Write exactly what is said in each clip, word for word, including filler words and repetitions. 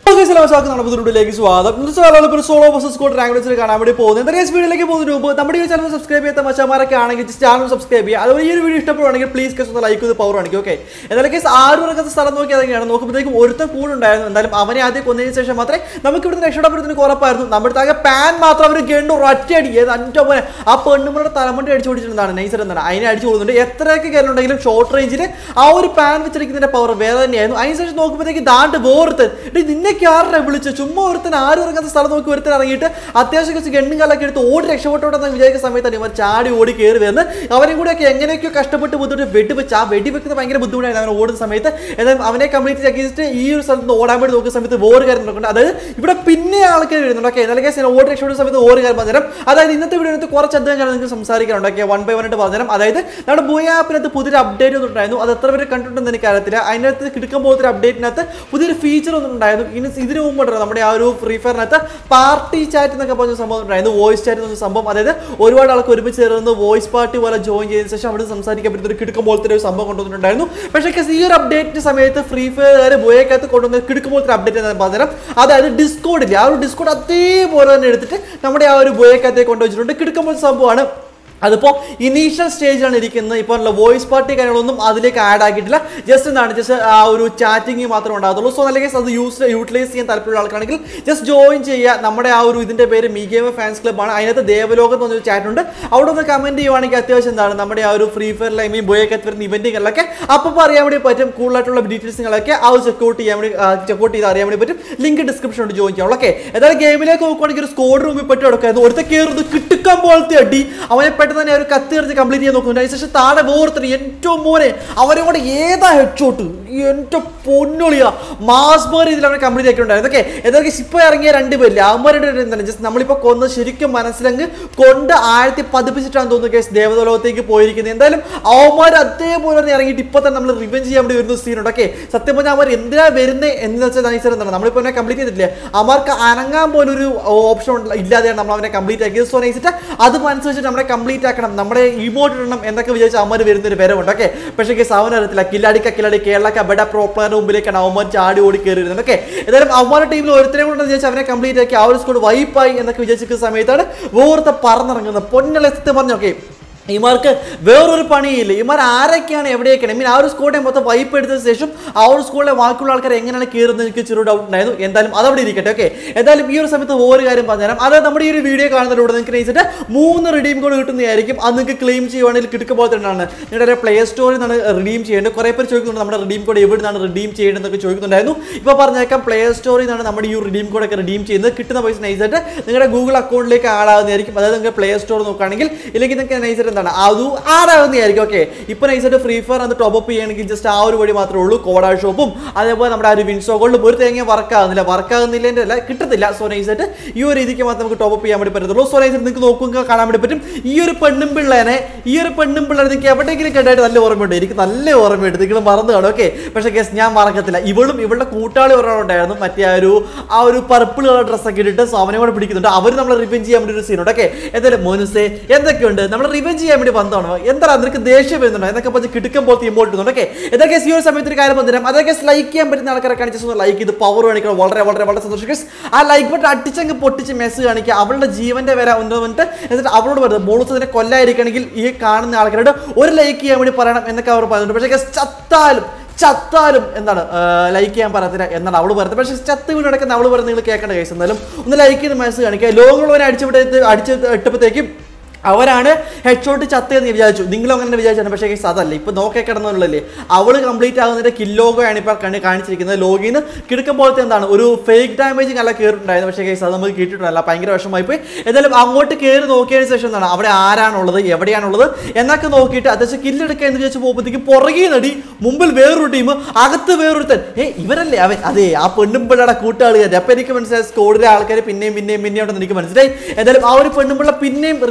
നമുക്ക് സ്വാഗതം. Solo versus squad rank മാച്ചിൽ കാണാൻ വേണ്ടി പോകുന്നത്. എന്തായാലും വീഡിയോയിലേക്ക് പോകുന്നതിന് മുമ്പ് നമ്മുടെ ഈ ചാനൽ സബ്സ്ക്രൈബ് ചെയ്യാത്ത മച്ചാമാരൊക്കെ ആണെങ്കിൽ ചാനൽ സബ്സ്ക്രൈബ് ചെയ്യുക. അതുപോലെ ഈ ഒരു വീഡിയോ ഇഷ്ടപ്പെടുവാണെങ്കിൽ പ്ലീസ് കേസ് ഒന്ന് ലൈക്ക് ചെയ്ത് പവർ കാണിക്കും. ഓക്കെ, എന്തായാലും കേസ് ആരും ഇറങ്ങാത്ത സ്ഥലം നോക്കി അതൊക്കെയാണ് നോക്കുമ്പോഴത്തേക്കും ഒരുത്തം കൂടുണ്ടായിരുന്നു. എന്തായാലും അവനെ ആദ്യം കൊന്നതിന് ശേഷം മാത്രമേ നമുക്ക് ഇവിടുന്ന് രക്ഷപ്പെടപ്പെടുന്നതിന് കുറപ്പായിരുന്നു. നമ്മുടെ താഴെ പാൻ മാത്രം അവർ ഗണ്ടു ഒറ്റയടി അഞ്ചോ പോലെ ആ പെണ്ണുമ്മയുടെ തലമുണ്ട അടിച്ചു പിടിച്ചിട്ടുണ്ടാണ്. നൈസർ എന്താണ് അതിനെ അടിച്ചു കൊടുക്കുന്നുണ്ട്. എത്രയൊക്കെ കയറുന്നുണ്ടെങ്കിലും ഷോർട്ട് റേഞ്ചിൽ ആ ഒരു പാൻ വെച്ചിരിക്കുന്നതിന്റെ പവർ വേറെ തന്നെയായിരുന്നു. അതിനുശേഷം നോക്കുമ്പോഴത്തേക്ക് ദാണ്ട് വേർത്തൻ നിന്നൊക്കെ ആരുടെ വിളിച്ച് ചുമ്മാ ഒരുത്തൻ ആരും ഇറങ്ങാത്ത സ്ഥലം നോക്കി ഒരുത്തൻ ഇറങ്ങിയിട്ട് അത്യാവശ്യം കുറച്ച് ഗണ്ണും കാലൊക്കെ എടുത്ത് ഓടി രക്ഷപ്പെട്ടോട്ടെന്ന് വിചാരിക്കുന്ന സമയത്താണ് ഇവർ ചാടി ഓടി കയറി വരുന്നത്. അവരും കൂടെയൊക്കെ എങ്ങനെയൊക്കെയോ കഷ്ടപ്പെട്ട് ബുദ്ധിമുട്ട് വെടിവെച്ച് ആ വെടിവെക്കുന്ന ഭയങ്കര ബുദ്ധിമുട്ടായിരുന്നു അവൻ ഓടുന്ന സമയത്ത്. എന്നാൽ അവനെ കംപ്ലീറ്റ് ആക്കിയിട്ട് ഈ ഒരു സ്ഥലത്ത് നിന്ന് ഓടാൻ വേണ്ടി നോക്കുന്ന സമയത്ത് വേറെ കാര്യം നോക്കുന്നുണ്ട്. അതായത് ഇവിടെ പിന്നെ ആൾക്കാർ വരുന്നുണ്ട്. ഓക്കെ, എന്നാലും കേസ് ഓടി രക്ഷപ്പെടുന്ന സമയത്ത് ഓരോ കാര്യം പറഞ്ഞുതരാം. അതായത് ഇന്നത്തെ വീഡിയോ കുറച്ച് അധികം കാര്യം നിങ്ങൾക്ക് സംസാരിക്കാനുണ്ട്. ഓക്കെ, വൺ ബൈ വൺ ആയിട്ട് പറഞ്ഞുതരാം. അതായത് നമ്മുടെ ബോയ് ആപ്പിനകത്ത് പുതിയൊരു അപ്ഡേറ്റ് ഒന്നുണ്ടായിരുന്നു. അത് എത്ര പേര് കണ്ടിട്ടുണ്ടെന്ന് എനിക്കറിയത്തില്ല. അതിനകത്ത് കിടക്കാൻ പോകുന്ന അപ്ഡേറ്റിനകത്ത് പുതിയൊരു ഫീച്ചർ ഒന്നും ഉണ്ടായിരുന്നു. ഇനി ഇതിന് മുമ്പുണ്ടല്ലോ നമ്മുടെ ആ ഒരു ഫ്രീ ഫയറിനകത്ത് പാർട്ടി ചാറ്റ് എന്നൊക്കെ പറഞ്ഞ സംഭവം ഉണ്ടായിരുന്നു. വോയിസ് ചാറ്റ് എന്ന സംഭവം. അതായത് ഒരുപാട് ആൾക്ക് ഒരുമിച്ച് ചേർന്ന് വോയിസ് പാർട്ടി പോലെ ജോയിൻ ചെയ്തതിനു ശേഷം അവിടെ സംസാരിക്കാൻ പറ്റുന്ന ഒരു കിടക്കും പോലത്തെ ഒരു സംഭവം കൊണ്ടുവന്നിട്ടുണ്ടായിരുന്നു. പക്ഷേ ഈ ഒരു അപ്ഡേറ്റിന്റെ സമയത്ത് ഫ്രീ ഫയർ ബോയക്കകത്ത് കൊണ്ടുവന്ന കിടക്കും പോലത്തെ അപ്ഡേറ്റ് എന്ന് പറഞ്ഞാൽ അതായത് ഡിസ്കോഡില്ല, ആ ഒരു ഡിസ്കോഡ് അതേപോലെ തന്നെ എടുത്തിട്ട് നമ്മുടെ ആ ഒരു ബോയക്കകത്തേക്ക് കൊണ്ടുവച്ചിട്ടുണ്ട്. കിടക്കും പോലത്തെ സംഭവമാണ്. അതിപ്പോൾ ഇനീഷ്യൽ സ്റ്റേജിലാണ് ഇരിക്കുന്നത്. ഇപ്പോൾ വോയിസ് പാർട്ടി കാര്യങ്ങളൊന്നും അതിലേക്ക് ആഡ് ആക്കിയിട്ടില്ല. ജസ്റ്റ് എന്താണ് ജസ്റ്റ് ആ ഒരു ചാറ്റിംഗ് മാത്രമേ ഉണ്ടാകത്തുള്ളൂ. സോ അല്ലെങ്കിൽ അത് യൂസ് യൂട്ടിലൈസ് ചെയ്യാൻ താല്പര്യമുള്ള ആൾക്കാണെങ്കിൽ ജസ്റ്റ് ജോയിൻ ചെയ്യുക. നമ്മുടെ ആ ഒരു ഇതിൻ്റെ പേര് മീ ഗെയിം ഫാൻസ് ക്ലബ്ബാണ്. അതിനകത്ത് ദേവലോകം എന്ന് പറഞ്ഞൊരു ചാറ്റ് ഉണ്ട്. അവിടെ ഒന്ന് കമൻറ്റ് ചെയ്യുവാണെങ്കിൽ അത്യാവശ്യം എന്താണ് നമ്മുടെ ആ ഒരു ഫ്രീ ഫയറിലെ ഐ മീൻ ബോയക്കകത്ത് വരുന്ന ഇവൻറ്റുകളൊക്കെ അപ്പോൾ അറിയാൻ വേണ്ടി പറ്റും. കൂടുതലായിട്ടുള്ള ഡീറ്റെയിൽസുകളൊക്കെ ആ ഒരു ചെക്കൗട്ട് ചെയ്യാൻ വേണ്ടി ചെക്കൗട്ട് ചെയ്ത് അറിയാൻ വേണ്ടി പറ്റും. ലിങ്ക് ഡിസ്ക്രിപ്ഷനിൽ ജോയിൻ ചെയ്യാം. ഓക്കെ, ഏതായാലും ഗെയിമിലേക്ക് നോക്കുവാണെങ്കിൽ ഒരു സ്കോഡ് റൂമിൽ പറ്റി എടുക്കായിരുന്നു. ഒരുത്ത കയറുന്നത് കിട്ടുക്കാൻ പോലത്തെ അടി അവനെ തന്നെ ഒരു കത്തി എറിഞ്ഞ് കംപ്ലീറ്റ് ചെയ്യാൻ നോക്കുന്നുണ്ട്. അതിനുശേഷം താഴെ വേർത്തിന് ഏറ്റവും മോനെ അവരെ കൂടെ ഏതാ ഹെഡ്ഷോട്ട് എൻ്റെ പൊന്നൊളിയാ മാസ് ബേർ ഇതിൽ അവനെ കംപ്ലീറ്റ് ആക്കിയിട്ടുണ്ടായിരുന്നു. ഓക്കെ, ഏതൊക്കെ ഇപ്പം ഇറങ്ങിയ രണ്ടുപേരില്ല അവന്മാരുടെ എന്താണ് ജസ്റ്റ് നമ്മളിപ്പോൾ കൊന്ന് ശരിക്കും മനസ്സിലങ്ങ് കൊണ്ട് ആഴത്തി പതിപ്പിച്ചിട്ടാണ് തോന്നുന്നു കേസ് ദേവതലോകത്തേക്ക് പോയിരിക്കുന്നത്. എന്തായാലും അവന്മാർ അതേപോലെ തന്നെ ഇറങ്ങിയിട്ട് ഇപ്പം തന്നെ നമ്മൾ റിവെഞ്ച് ചെയ്യാൻ വേണ്ടി വരുന്ന സീനുണ്ട്. ഓക്കെ, സത്യം പറഞ്ഞാൽ അവർ എന്തിനാ വരുന്നത് എന്ന് വെച്ചാൽ നൈസർ എന്താണ് നമ്മളിപ്പോൾ അവനെ കംപ്ലീറ്റ് ചെയ്തിട്ടില്ലേ, അവർക്ക് അനങ്ങാൻ പോലും ഒരു ഓപ്ഷൻ ഇല്ലാതെയാണ് നമ്മൾ അവനെ കംപ്ലീറ്റ് ആക്കിയത്. സോ നൈസിട്ട് അത് മനസ്സിലാക്കിയിട്ട് നമ്മളെ കംപ്ലീറ്റ് ആക്കണം, നമ്മുടെ ഇമോട്ട് ഇടണം എന്നൊക്കെ വിചാരിച്ച് അവന്മാർ വരുന്നൊരു വരവുണ്ട്. ഓക്കെ, പക്ഷേ കേസ് അവനറിയത്തില്ല കില്ലാടിക്ക കില്ലാടി കേരളക്ക ബെഡ പ്രോ പ്ലെയറിന്റെ മുമ്പിലേക്കാണ് അവന്മാർ ചാടി ഓടി കയറി വരുന്നത്. ഓക്കെ, ഏതായാലും അവന്മാരുടെ ടീമിൽ ഒരുത്തരെ കൊണ്ടെന്ന് വിചാരിച്ച് അവനെ കംപ്ലീറ്റ് ആക്കി ആ ഒരു സ്കോഡ് വൈപ്പായി എന്നൊക്കെ വിചാരിച്ചിരിക്കുന്ന സമയത്താണ് വേറത്തെ പറന്നിറങ്ങുന്നത്. പൊന്നളെ സത്യം പറഞ്ഞു. ഓക്കെ, ഇമാർക്ക് വേറൊരു പണിയില്ല. ഇമാർ ആരൊക്കെയാണ് എവിടെയൊക്കെയാണ് ഐ മീൻ ആ ഒരു സ്കോഡിനെ മൊത്തം വൈപ്പ് എടുത്തതിന് ശേഷം ആ ഒരു സ്കൂളിലെ ബാക്കിയുള്ള ആൾക്കാർ എങ്ങനെയാണ് കയറുന്നത് എനിക്ക് ചെറിയ ഡൗട്ട് ഉണ്ടായിരുന്നു. എന്തായാലും അതവിടെ ഇരിക്കട്ടെ. ഓക്കെ, എന്തായാലും ഈ ഒരു സമയത്ത് ഒരു കാര്യം പറഞ്ഞുതരാം. അതായത് നമ്മുടെ ഈ ഒരു വീഡിയോ കാണുന്നതിലൂടെ നിങ്ങൾക്ക് നയിച്ചിട്ട് മൂന്ന് റിഡീം കോഡ് കിട്ടുന്നതായിരിക്കും. അത് നിങ്ങൾക്ക് ക്ലെയിം ചെയ്യുവാണെങ്കിൽ കിടക്കുക പോലെ തന്നെയാണ് നിങ്ങളുടെ പ്ലേ സ്റ്റോറിൽ നിന്നാണ് റിഡീം ചെയ്യേണ്ടത്. കുറേ പേര് ചോദിക്കുന്നുണ്ട് നമ്മുടെ റിഡീം കോഡ് എവിടെ നിന്നാണ് റിഡീം ചെയ്യേണ്ടതെന്നൊക്കെ ചോദിക്കുന്നുണ്ടായിരുന്നു. ഇപ്പോൾ പറഞ്ഞേക്കാം പ്ലേ സ്റ്റോറിൽ നിന്നാണ് നമ്മുടെ ഈ റിഡീം കോഡൊക്കെ റിഡീം ചെയ്യുന്നത്. കിട്ടുന്ന പൈസ നൈസായിട്ട് നിങ്ങളുടെ ഗൂഗിൾ അക്കൗണ്ടിലേക്ക് ആടാവുന്നതായിരിക്കും. അതായത് നിങ്ങൾക്ക് പ്ലേ സ്റ്റോർ നോക്കുകയാണെങ്കിൽ ഇല്ലെങ്കിൽ നിങ്ങൾക്ക് നൈസായിട്ട് എന്താണ് അത് ആടാവുന്നതായിരിക്കും. ഓക്കെ, ഇപ്പൊ നൈസായിട്ട് ഫ്രീ ഫയർ അത് ടോപ്പ് അപ്പ് ചെയ്യണമെങ്കിൽ ജസ്റ്റ് ആ ഒരു വഴി മാത്രമേ ഉള്ളൂ. കോഡാ ഷോപ്പും അതേപോലെ നമ്മുടെ ആ ഒരു വിൻസോ ഗോൾഡും ഒരു തേങ്ങ വർക്ക് ആകുന്നില്ല വർക്ക് ആകുന്നില്ല അല്ല കിട്ടത്തില്ല. സോ നൈസായിട്ട് ഈ ഒരു രീതിക്ക് മാത്രം നമുക്ക് ടോപ്പ് അപ്പ് ചെയ്യാൻ വേണ്ടി പറ്റത്തുള്ളൂ. സോ നൈസായിട്ട് നിങ്ങൾക്ക് നോക്കുക കാണാൻ വേണ്ടി പറ്റും. ഈ ഒരു പെണ്ണും പിള്ളേനെ ഈ ഒരു പെണ്ണും പിള്ളേരെ നിങ്ങൾക്ക് എവിടെയെങ്കിലും കേട്ടായിട്ട് നല്ല ഓർമ്മയുണ്ട്. എനിക്ക് നല്ല ഓർമ്മയുണ്ട്. നിങ്ങൾ മറന്നു കാണും. ഓക്കെ, പക്ഷേ കേസ് ഞാൻ മറക്കത്തില്ല. ഇവളും ഇവളുടെ കൂട്ടാളി ഒരാളുണ്ടായിരുന്നു മറ്റേ ആ ഒരു ആ ഒരു പർപ്പിൾ കളർ ഡ്രസ്സൊക്കെ ഇട്ടിട്ട്. സോ അവനെ കൂടെ പിടിക്കുന്നുണ്ട്. അവർ നമ്മളെ റിവെഞ്ച് ചെയ്യാൻ വേണ്ടി ഒരു സീനുണ്ട്. ഓക്കെ, എന്തായാലും മോനുസേ എന്തൊക്കെയുണ്ട് നമ്മൾ റിവെഞ്ച് ചെയ്യാൻ വേണ്ടി വന്നതാണോ എന്താ നിനക്ക് ദേഷ്യം വരുന്നുണ്ടോ എന്നൊക്കെ പറഞ്ഞ് കിടക്കും പോലത്തെ ഇമോട്ട് ഇടുന്നുണ്ട്. ഓക്കെ, ഇതൊക്കെ ഈ ഒരു സമയത്ത് ഒരു കാര്യം പറഞ്ഞുതരാം. അതൊക്കെ ലൈക്ക് ചെയ്യാൻ പറ്റുന്ന ആൾക്കാരെ കാണിച്ചു ലൈക്ക് ചെയ്ത് പവർ കാണിക്കണം. വളരെ വളരെ വളരെ സന്തോഷം. ആ ലൈക്ക് ബട്ടൺ അടിച്ചങ്ങ് പൊട്ടിച്ച് മെസ്സ് കാണിക്കുക. അവളുടെ ജീവന്റെ വില ഒന്ന് വന്നിട്ട് എന്നിട്ട് അവളോട് പറയുന്നത് മോളൂസ് അതിനെ കൊല്ലായിരിക്കണമെങ്കിൽ ഈ കാണുന്ന ആൾക്കാരോട് ഒരു ലൈക്ക് ചെയ്യാൻ വേണ്ടി പറയണം എന്നൊക്കെ അവർ പറയുന്നുണ്ട്. പക്ഷേ ചത്താലും ചത്താലും എന്താണ് ലൈക്ക് ചെയ്യാൻ പറയത്തില്ല എന്നാണ് അവള് പറയുന്നത്. പക്ഷേ ചത്ത് വീട് നടക്കുന്ന അവള് പറയുന്നത് നിങ്ങൾ കേൾക്കേണ്ട കേസ്. എന്തായാലും ഒന്ന് ലൈക്ക് ചെയ്ത് മെസ്സ് കാണിക്കുക. ലോകമുള്ളവരെ അടിച്ചു അടിച്ച് ഇട്ടപ്പോഴത്തേക്കും അവരാണ് ഹെഡ്ഷോട്ട് ചത്തയെന്ന് വിചാരിച്ചു. നിങ്ങളും അങ്ങനെ വിചാരിച്ചാണ്. പക്ഷേ കേസ് അതല്ല. ഇപ്പൊ നോക്കി കിടന്നുള്ളല്ലേ അവള് കംപ്ലീറ്റ് ആകുന്നതിന്റെ കില്ലോഗോയാണ് ഇപ്പോൾ കണ്ട് കാണിച്ചിരിക്കുന്നത്. ലോഗിന്ന് കിടക്കും പോലത്തെ എന്താണ് ഒരു ഫേക്ക് ഡാമേജിങ് അല്ല കയറിയിട്ടുണ്ടായിരുന്നു. പക്ഷേ കേസ് അത് നമുക്ക് കിട്ടിയിട്ടില്ല. ഭയങ്കര വിഷമമായി പോയി. എന്തായാലും അങ്ങോട്ട് കയറി നോക്കിയതിന് ശേഷം എന്താണ് അവിടെ ആരാണുള്ളത് എവിടെയാണുള്ളത് എന്നൊക്കെ നോക്കിയിട്ട് അത്യാവശ്യം കില്ലെടുക്കുക എന്ന് വിചാരിച്ച് പോകുമ്പോഴത്തേക്കും പുറകെ നടി മുമ്പിൽ വേറൊരു ടീം അകത്ത് വേറൊരുത്തൻ. ഏ ഇവരല്ലേ അവൻ അതെ ആ പെണ്ണുമ്പിള്ളയുടെ കൂട്ടാളികാർ. അപ്പൊ എനിക്ക് മനസ്സിലായി സ്കോഡിലെ ആൾക്കാർ പിന്നെയും പിന്നെയും പിന്നെയും ഉണ്ടെന്ന് എനിക്ക് മനസ്സിലായി. എന്തായാലും ആ ഒരു പെണ്ണുമ്പിള്ള പിന്നെയും റിവെഞ്ച് എന്നൊക്കെ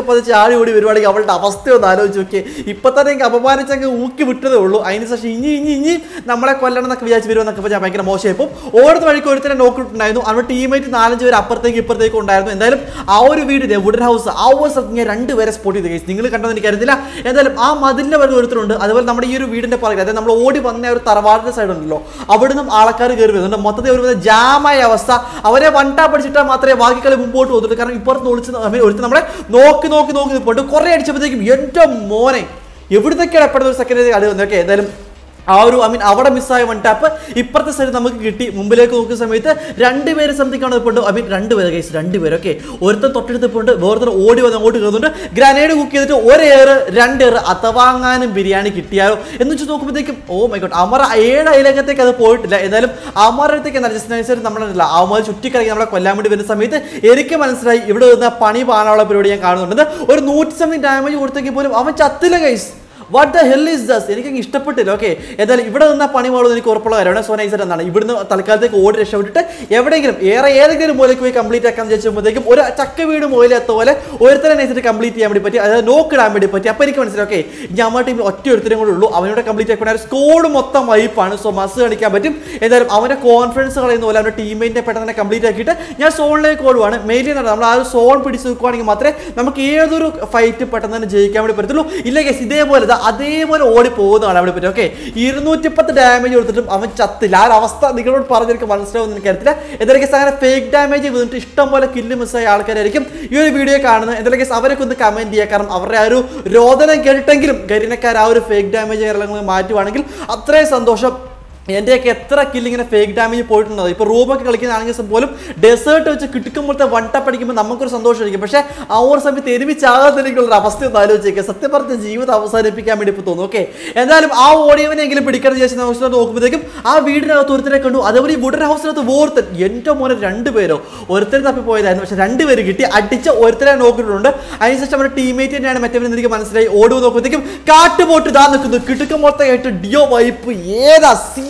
ഒക്കെ പതിച്ച് ആടി ഓടി വരുവാണെങ്കിൽ അവളുടെ അവസ്ഥ ഒന്ന് ആലോചിച്ച് നോക്കിയേ. ഇപ്പൊ തന്നെ എനിക്ക് അപമാനിച്ചങ്ങ് ഊക്കി വിട്ടതേ ഉള്ളൂ. അതിന് ശേഷം ഇനി ഇനി ഇനി നമ്മളെ കൊല്ലണം എന്നൊക്കെ വിചാരിച്ച് വരുമെന്നൊക്കെ ഞാൻ ഭയങ്കര മോശമായി. ഇപ്പം ഓടുന്ന വഴിക്ക് ഒരുത്തരെ നോക്കിയിട്ടുണ്ടായിരുന്നു. അവരുടെ ടീമേറ്റ് നാലഞ്ച് പേര് അപ്പുറത്തേക്ക് ഇപ്പുറത്തേക്ക് ഉണ്ടായിരുന്നു. എന്തായാലും ആ ഒരു വീടിന്റെ വുഡൻ ഹൗസ് ആ ഒരു സ്ഥലത്ത് ഞാൻ രണ്ടുപേരെ സ്പോട്ട് ചെയ്ത് കഴിച്ചു. നിങ്ങൾ കണ്ടോ എനിക്ക് അറിയത്തില്ല. എന്തായാലും ആ മതിലിന്റെ വരെ ഒരുത്തരുണ്ട്. അതുപോലെ നമ്മുടെ ഈ ഒരു വീടിന്റെ പുറകിൽ അതായത് നമ്മൾ ഓടി വന്ന ഒരു തറവാടിന്റെ സൈഡ് ഉണ്ടല്ലോ, അവിടെ നിന്നും ആൾക്കാർ കയറി വരുന്നുണ്ട്. മൊത്തത്തിൽ ഒരു ജാമായ അവസ്ഥ. അവരെ വണ്ടാ പഠിച്ചിട്ടാൽ മാത്രമേ ബാക്കി കളി മുമ്പോട്ട് പോകുന്നുള്ളൂ. കാരണം ഇപ്പുറത്ത് ഒളിച്ച് ഒരുത്ത് നമ്മളെ നോക്കി നോക്കി നോക്കി നിൽപ്പുണ്ട്. കുറെ അടിച്ചപ്പോഴത്തേക്കും എന്റെ മോനെ എവിടുന്നൊക്കെയാണ് എപ്പോഴത്തെ ഒരു സെക്കൻഡ് കളി വന്നൊക്കെ. എന്തായാലും ആ ഒരു ഐ മീൻ അവിടെ മിസ്സായ വൺ ടാപ്പ് ഇപ്പുറത്തെ സൈഡ് നമുക്ക് കിട്ടി. മുമ്പിലേക്ക് നോക്കുന്ന സമയത്ത് രണ്ടുപേര് സംതിക്കാണ് ഇപ്പോൾ ഐ മീൻ രണ്ടുപേര് കേസ് രണ്ടുപേര് ഓക്കെ. ഒരുത്തൻ തൊട്ടടുത്ത് പോയിട്ട് വേറൊരുത്തർ ഓടി വന്ന് അങ്ങോട്ട് കയറുന്നുണ്ട്. ഗ്രാനേഡ് കുക്ക് ചെയ്തിട്ട് ഒരേറ് രണ്ടേറ് അഥവാങ്ങാനും ബിരിയാണി കിട്ടിയാലോ എന്ന് വെച്ച് നോക്കുമ്പോഴത്തേക്കും ഓ മൈ ഗോഡ് അമർ ഏഴ് അയലകത്തേക്ക് അത് പോയിട്ടില്ല. എന്തായാലും അമരത്തേക്ക് എന്നാൽ ജസ്റ്റ് നമ്മളല്ല അവന്മാർ ചുറ്റിക്കറങ്ങി നമ്മളെ കൊല്ലാൻ വേണ്ടി വരുന്ന സമയത്ത് എനിക്ക് മനസ്സിലായി ഇവിടെ നിന്ന് പണി പാനുള്ള പരിപാടി ഞാൻ കാണുന്നുണ്ട്. ഒരു നൂറ്റി സംതിങ് ഡാമേജ് കൊടുത്തെങ്കിൽ പോലും അവൻ ചത്തില്ല guys. What the hell is this? എനിക്ക് ഇഷ്ടപ്പെട്ടില്ല. ഓക്കെ എന്തായാലും ഇവിടെ നിന്ന പണി പാടുന്നത് എനിക്ക് ഉറപ്പുള്ള കാര്യമാണ്. സോ നൈസ് എന്നാണ് ഇവിടുന്ന് തൽക്കാലത്തേക്ക് ഓടി രക്ഷപ്പെട്ടിട്ട് എവിടെയെങ്കിലും ഏറെ ഏതെങ്കിലും മൂലയ്ക്ക് പോയി കംപ്ലീറ്റ് ആക്കാൻ വിചാരിച്ചപ്പോഴത്തേക്കും ഒരു ചക്ക വീട് മൂലയെത്ത പോലെ ഒരുത്തരം നൈസായിട്ട് കംപ്ലീറ്റ് ചെയ്യാൻ വേണ്ടി പറ്റി. അതായത് നോക്ക് ഇടാൻ വേണ്ടി പറ്റി. അപ്പോൾ എനിക്ക് മനസ്സിലായി ഓക്കെ നമ്മുടെ ടീമിൽ ഒറ്റ ഒരുത്തരും കൂടെ ഉള്ളൂ. അവനോട് കംപ്ലീറ്റ് ആക്കാൻ സ്കോഡ് മൊത്തം വൈപ്പാണ്. സോ മസ് കാണിക്കാൻ പറ്റും. എന്തായാലും അവൻ്റെ കോൺഫിഡൻസ് കളയുന്ന പോലെ അവൻ്റെ ടീമേറ്റിനെ പെട്ടെന്ന് തന്നെ കംപ്ലീറ്റ് ആക്കിയിട്ട് ഞാൻ സോണിലേക്ക് ഓടുവാണ്. മെയിൻലി നമ്മൾ ആ ഒരു സോൺ പിടിച്ച് നിൽക്കുവാണെങ്കിൽ മാത്രമേ നമുക്ക് ഏതൊരു ഫൈറ്റ് പെട്ടെന്ന് തന്നെ ജയിക്കാൻ വേണ്ടി പറ്റത്തുള്ളൂ. ഇല്ല കേസ് ഇതേപോലെ അതേപോലെ ഓടി പോകുന്നതാണ് അവിടെ പറ്റും. ഓക്കെ ഇരുന്നൂറ്റി പത്ത് ഡാമേജ് കൊടുത്തിട്ടും അവൻ ചത്തില്ല. ആ ഒരു അവസ്ഥ നിങ്ങളോട് പറഞ്ഞ് എനിക്ക് മനസ്സിലാവുമെന്ന് എനിക്കറിയത്തില്ല. എന്തായാലും കേസ് അങ്ങനെ ഫേക്ക് ഡാമേജ് വന്നിട്ട് ഇഷ്ടം പോലെ കില്ല് മിസ്സായ ആൾക്കാരായിരിക്കും ഈ ഒരു വീഡിയോ കാണുന്നത്. എന്തായാലും കേസ് അവരൊക്കെ ഒന്ന് കമന്റ് ചെയ്യുക. കാരണം അവരുടെ ആ ഒരു രോദനം കേട്ടിട്ടെങ്കിലും ഗരീനക്കാർ ആ ഒരു ഫേക്ക് ഡാമേജ് കാര്യങ്ങൾ മാറ്റുവാണെങ്കിൽ അത്രയും സന്തോഷം. എൻ്റെയൊക്കെ എത്ര കില്ലിങ്ങനെ ഫേക്ക് ഡാമേജ് പോയിട്ടുണ്ടോ. ഇപ്പോൾ റൂമൊക്കെ കളിക്കുന്നതാണെങ്കിൽ പോലും ഡെസേർട്ട് വെച്ച് കിട്ടുമ്പോഴത്തെ വൺ ടപ്പ് അടിക്കുമ്പോൾ നമുക്കൊരു സന്തോഷമായിരിക്കും. പക്ഷേ ആ ഒരു സമയത്ത് എരുമിച്ചാകാതിരിക്കുള്ളൊരു അവസ്ഥ ഒന്ന് ആലോചിക്കുക. സത്യം പറഞ്ഞ ജീവിതം അവസാനിപ്പിക്കാൻ വേണ്ടി ഇപ്പോൾ തോന്നും. ഓക്കെ എന്തായാലും ആ ഓടിയവനെങ്കിലും പിടിക്കണം വിചാരിച്ച നോക്കുമ്പോഴത്തേക്കും ആ വീടിനകത്ത് ഒരുത്തരെ കണ്ടു. അതേപോലെ ഈ വുഡൻ ഹൗസിനകത്ത് ഓർത്തൻ എൻ്റെ മോനെ രണ്ടുപേരോ ഒരുത്തരെ തപ്പി പോയതായിരുന്നു. പക്ഷേ രണ്ടുപേര് കിട്ടി. അടിച്ച ഒരുത്തരെ നോക്കിയിട്ടുണ്ട്. അതിനുശേഷം അവരുടെ ടീമേറ്റ് തന്നെയാണ് മറ്റവരെന്ന് എനിക്ക് മനസ്സിലായി. ഓടുക നോക്കുമ്പോഴത്തേക്കും കാട്ടുപോട്ട് ഇതാ നിൽക്കുന്നു. കിട്ടുക്കം മൊത്തമായിട്ട് ഡിയോ വൈപ്പ് ഏതാ സീൻ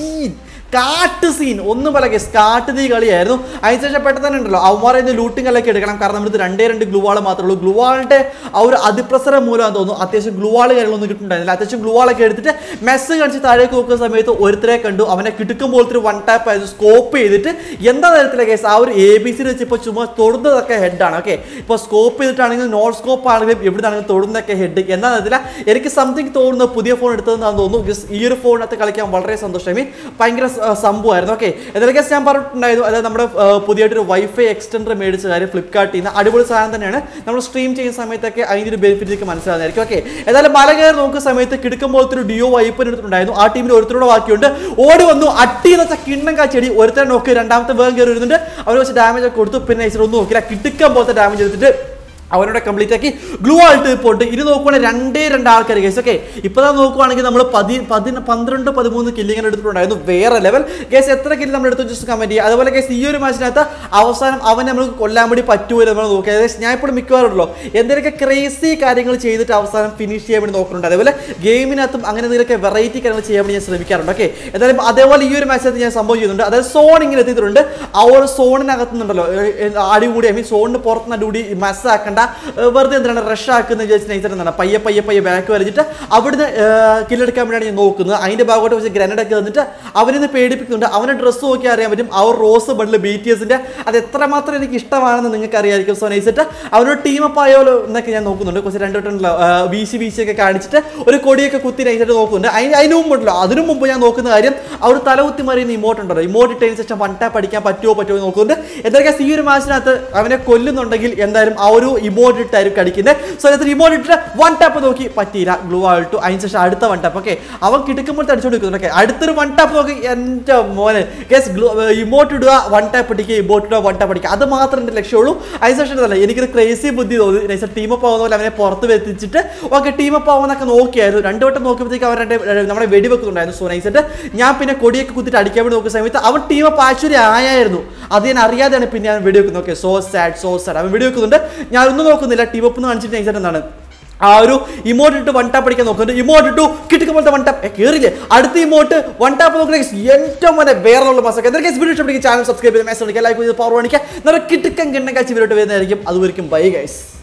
കാട്ട് സീൻ ഒന്നും പല കേസ് കാട്ട് തീ കളിയായിരുന്നു. അതിനുശേഷം പെട്ടെന്ന് തന്നെ ഉണ്ടല്ലോ അവന്മാരെ ഇന്ന് ലൂട്ടിംഗ് എല്ലാം എടുക്കണം. കാരണം നമ്മുടെ രണ്ടേ രണ്ട് ഗ്ലൂവാൾ മാത്രമേ ഉള്ളൂ. ഗ്ലൂവാളിൻ്റെ ആ ഒരു അതിപ്രസരം മൂലം തോന്നുന്നു അത്യാവശ്യം ഗ്ലൂവാൾ കാര്യങ്ങളൊന്നും കിട്ടുന്നുണ്ടായിരുന്നില്ല. അത്യാവശ്യം ഗ്ലൂവാളൊക്കെ എടുത്തിട്ട് മെസ്സ് കാണിച്ച് താഴേക്ക് നോക്കുന്ന സമയത്ത് ഒരുത്തരെ കണ്ടു. അവനെ കിട്ടുമ്പോഴത്തെ ഒരു വൺ ടാപ്പ് ആയിരുന്നു. സ്കോപ്പ് ചെയ്തിട്ട് എന്താ തരത്തിലെ കേസ് ആ ഒരു എ ബി സി വെച്ച് ഇപ്പോൾ ചുമ്മാ തൊടുന്നതൊക്കെ ഹെഡാണ്. ഓക്കെ ഇപ്പോൾ സ്കോപ്പ് ചെയ്തിട്ടാണെങ്കിലും നോൺ സ്കോപ്പ് ആണെങ്കിലും എവിടുന്നാണെങ്കിലും തൊടുന്നതൊക്കെ ഹെഡ് എന്താ തരത്തില്ല. എനിക്ക് സംതിങ് തോന്നുന്നു പുതിയ ഫോൺ എടുത്തതെന്നാന്ന് തോന്നുന്നു. ഈ ഒരു ഫോണിനകത്ത് കളിക്കാൻ വളരെ സന്തോഷം. ഐ മീൻ ഭയങ്കര സംഭവമായിരുന്നു. ഓക്കെ എന്തായാലും കേസ് ഞാൻ പറഞ്ഞിട്ടുണ്ടായിരുന്നു. അതായത് നമ്മുടെ പുതിയായിട്ടൊരു വൈഫൈ എക്സ്റ്റൻഡർ മേടിച്ച കാര്യം ഫ്ലിപ്കാർട്ടിൽ നിന്ന് അടിപൊളി സാധനം തന്നെയാണ്. നമ്മൾ സ്ട്രീം ചെയ്യുന്ന സമയത്തൊക്കെ അതിൻ്റെ ഒരു ബെനിഫിറ്റ് മനസ്സിലാകുന്നതായിരിക്കും. ഓക്കെ ഏതായാലും മല കയറി നോക്കുന്ന സമയത്ത് കിടക്കുമ്പോഴത്തെ ഒരു ഡിയോ വൈപ്പിന് എടുത്തിട്ടുണ്ടായിരുന്നു. ആ ടീമിൽ ഒരുത്തരോട് ബാക്കിയുണ്ട്. ഓടി വന്നു അട്ടി എന്ന് വെച്ചാൽ കിണ്ണം കാച്ചടി ഒരുത്തരെ നോക്കി രണ്ടാമത്തെ വേഗം കയറി വരുന്നുണ്ട്. അവർ വെച്ച് ഡാമേജ് ഒക്കെ കൊടുത്തു. പിന്നെ ഒന്നും നോക്കില്ല കിടക്കാൻ പോലത്തെ ഡാമേജ് എടുത്തിട്ട് അവരോടെ കംപ്ലീറ്റ് ആക്കി ഗ്ലൂ ആയിട്ട് പോയിട്ട് ഇനി നോക്കുവാണെങ്കിൽ രണ്ടേ രണ്ട് ആൾക്കാർ കേസ്. ഓക്കെ ഇപ്പോൾ നോക്കുവാണെങ്കിൽ നമ്മൾ പതി പതി പന്ത്രണ്ട് പതിമൂന്ന് കില്ലിങ്ങനെ എടുത്തിട്ടുണ്ടായിരുന്നു. വേറെ ലെവൽ കേസ്. എത്ര കില്ല് നമ്മൾ എടുത്തു ജസ്റ്റ് കമന്റ് ചെയ്യുക. അതുപോലെ കേസ് ഈ ഒരു മാച്ചിനകത്ത് അവസാനം അവൻ നമ്മൾ കൊല്ലാൻ വേണ്ടി പറ്റുമോ നമ്മൾ നോക്കുക. അതായത് ഞാൻ ഇപ്പോൾ മിക്കവാറുണ്ടല്ലോ എന്തെങ്കിലുമൊക്കെ ക്രേസി കാര്യങ്ങൾ ചെയ്തിട്ട് അവസാനം ഫിനിഷ് ചെയ്യാൻ വേണ്ടി നോക്കുന്നുണ്ട്. അതേപോലെ ഗെയിമിനകത്തും അങ്ങനെ എന്തെങ്കിലുമൊക്കെ വെറൈറ്റി കാര്യങ്ങൾ ചെയ്യാൻ വേണ്ടി ഞാൻ ശ്രമിക്കാറുണ്ട്. ഓക്കെ എന്തായാലും അതേപോലെ ഈ ഒരു മാച്ചിനകത്ത് ഞാൻ സംഭവം ചെയ്യുന്നുണ്ട്. അതായത് സോൺ ഇങ്ങനെ എത്തിയിട്ടുണ്ട്. ആ ഒരു സോണിനകത്തുനിന്നുണ്ടല്ലോ അടികൂടി ഐ മീൻ സോണിന് പുറത്തുനിന്ന് അടികൂടി മസ്സാക്കേണ്ട വെറുതെ എന്താണ് റഷ് ആക്കുന്ന വിചാരിച്ച് നൈസർ എന്താണ് പയ്യെ പയ്യെ പയ്യെ ബാക്ക് വരച്ചിട്ട് അവിടുന്ന് കില്ലെടുക്കാൻ വേണ്ടിയാണ് ഞാൻ നോക്കുന്നത്. അതിൻ്റെ ഭാഗമായിട്ട് വെച്ച് ഗ്രനേഡ് ഒക്കെ വന്നിട്ട് അവനിന്ന് പേടിപ്പിക്കുന്നുണ്ട്. അവൻ്റെ ഡ്രസ്സ് നോക്കി അറിയാൻ പറ്റും. ആ ഒരു റോസ് ബണ്ടിൽ ബി ടി എസിൻ്റെ അത് എത്രമാത്രം എനിക്ക് ഇഷ്ടമാണെന്ന് നിങ്ങൾക്ക് അറിയാമായിരിക്കും. സോ നൈസിട്ട് അവനോട് ടീമപ്പ് ആയോലോ എന്നൊക്കെ ഞാൻ നോക്കുന്നുണ്ട്. കുറച്ച് രണ്ട് വട്ടമുണ്ടല്ലോ വീശി വീശിയൊക്കെ കാണിച്ചിട്ട് ഒരു കൊടിയൊക്കെ കുത്തി നൈസായിട്ട് നോക്കുന്നുണ്ട്. അതിന് അതിന് മുമ്പുണ്ടല്ലോ അതിനു മുമ്പ് ഞാൻ നോക്കുന്ന കാര്യം അവർ തലകുത്തി മറിയുന്ന ഇമോട്ട് ഉണ്ടല്ലോ. ഇമോട്ട് ഇട്ടതിന് ശേഷം വൺ ടാപ്പ് അടിക്കാൻ പറ്റുമോ പറ്റുമോ നോക്കുന്നുണ്ട്. എന്തൊക്കെ ഈ ഒരു മാച്ചിനകത്ത് അവനെ കൊല്ലുന്നുണ്ടെങ്കിൽ എന്തായാലും ആ ഒരു ഇമോട്ട് ഇട്ടായിരിക്കും അടിക്കുന്നത്. സോ അതിനകത്ത് ഇമോട്ട് ഇട്ടിട്ട് വൺ ടാപ്പ് നോക്കി പറ്റിയില്ല. ഗ്ലൂ ആയിട്ടു. അതിന് ശേഷം അടുത്ത വൺ ടാപ്പ്. ഓക്കെ അവൻ കിടക്കുമ്പോഴത്തെ അടിച്ചോണ്ടിരിക്കുന്നു. ഓക്കെ അടുത്തൊരു വൺ ടാപ്പ് നോക്കി എൻ്റെ മോനെ കേസ് ഗ്ലൂ ഇമോട്ട് ഇടുക വൺ ടാപ്പ് അടിക്കുക ഇമോട്ട് ഇടുക വൺ ടാപ്പ് അടിക്കുക അത് മാത്രം എൻ്റെ ലക്ഷ്യമുള്ളൂ. അതിന് ശേഷം അല്ല എനിക്കൊരു ക്രേസി ബുദ്ധി തോന്നി. നൈസ് ടീമപ്പ് ആവുന്ന പോലെ അവനെ പുറത്ത് വെത്തിച്ചിട്ട് ഓക്കെ ടീമപ്പ് ആവുന്നൊക്കെ നോക്കിയായിരുന്നു. രണ്ട് വട്ടം നോക്കിയപ്പോഴത്തേക്ക് അവൻ നമ്മുടെ വെടിവെക്കുന്നുണ്ടായിരുന്നു. സോ നൈസായിട്ട് ഞാൻ പിന്നെ കൊടിയൊക്കെ കുത്തിയിട്ട് അടിക്കാൻ വേണ്ടി നോക്കുന്ന സമയത്ത് അവൻ ടീമപ്പ് ആക്ച്വലി ആയായിരുന്നു. അത് ഞാൻ അറിയാതെയാണ് പിന്നെ ഞാൻ വെടിവെക്കുന്നത്. Okay so sad so sad അവൻ വെടിവെക്കുന്നുണ്ട്. ഞാൻ ഒന്നും നോക്കുന്നില്ല. ടീമപ്പ് എന്ന് കാണിച്ചിട്ട് നൈസായിട്ട് എന്താണ് ആ ഒരു ഇമോട്ട് ഇട്ട് വൺ ടാപ്പ് അടിക്കാൻ നോക്കുന്നുണ്ട്. ഇമോട്ട് ഇട്ടു കിട്ടുമ്പോഴത്തെ വൺ ടാപ്പ് കയറില്ലേ. അടുത്ത ഇമോട്ട് വൺ ടാപ്പ് നോക്കുന്ന ഏറ്റവും വരെ വേറെ ഉള്ള മാസം എന്തൊക്കെ വീഡിയോ ഇഷ്ടപ്പെടുക ചാനൽ സബ്സ്ക്രൈബ് ചെയ്ത് മെസ്സേജ് ലൈക്ക് ചെയ്ത് പവർ കാണിക്കുക. നല്ല കിട്ടുക്കം കിണ്ണം കാഴ്ച വീഡിയോ വരുന്നതായിരിക്കും. അതുവരെയും ബൈ ഗൈസ്.